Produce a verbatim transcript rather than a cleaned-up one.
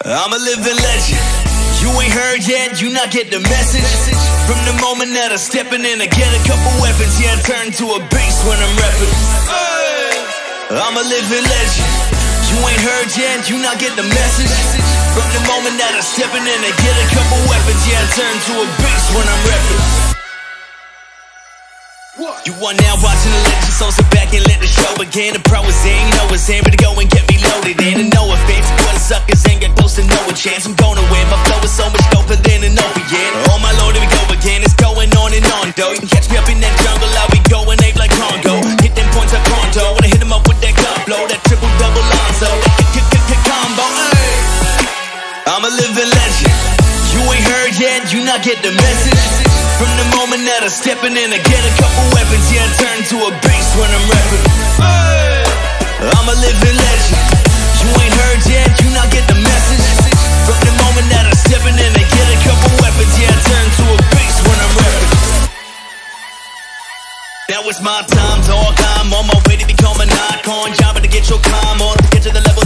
I'm a living legend. You ain't heard yet, you not get the message. From the moment that I steppin' in, I get a couple weapons. Yeah, I turn to a beast when I'm reppin'. I'm a living legend. You ain't heard yet, you not get the message. From the moment that I steppin' in, I get a couple weapons. Yeah, I turn to a beast when I'm reppin'. You are now watching the lecture, so sit back and let the show begin. The pro is in, you know it's in, ready to go and get me loaded in. And no offense, boy, the suckers ain't got close to no a chance. I'm gonna win, my flow is so much doper than an opiate. Oh my lord, here we go again, it's going on and on though. You can catch me up in that jungle, I'll be going ape like Congo. Hit them points up pronto, wanna hit them up with that gun blow. That triple double Lonzo, that combo, ayy. I'm a living legend. You ain't heard yet, you not get the message. From the moment that I steppin' in, I get a couple weapons. Yeah, I turn to a beast when I'm reppin'. I'm a living legend. You ain't heard yet, you not get the message. From the moment that I steppin' in, I get a couple weapons. Yeah, I turn to a beast when I'm reppin'. Now it's my time, dog. I'm on my way to become an icon. Job to get your climb on, get to the level